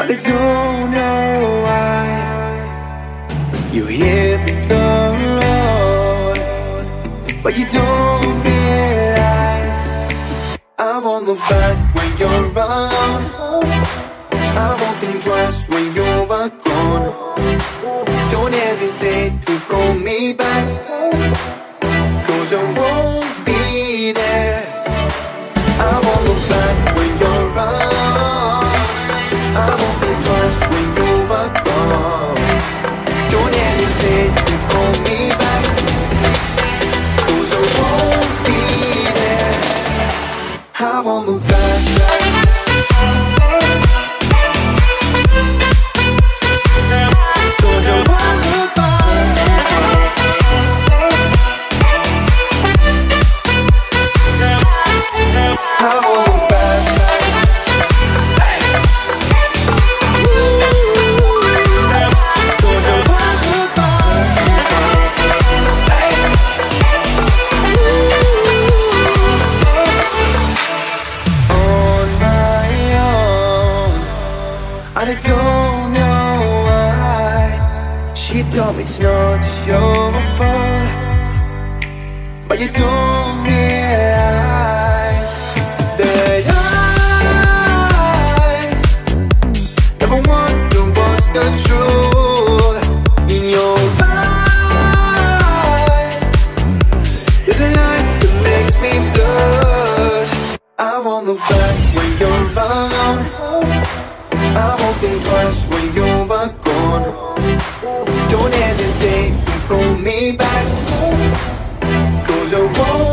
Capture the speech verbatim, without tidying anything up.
I don't know why you hit the road, but you don't realize I won't look back when you're around. I won't think twice when you're gone. Don't hesitate to call me back, 'cause I won't be there. I won't look back when you're around. I won't think twice when you're gone. Don't hesitate to call me back, 'cause I won't be there. I won't look back. I don't know why she told me it's not your fault, but you don't realize that I never wonder what's the truth in your eyes. You're the light that makes me blush. I won't look back when you're around. I won't think twice when you're gone. Don't hesitate to call me back, 'cause I won't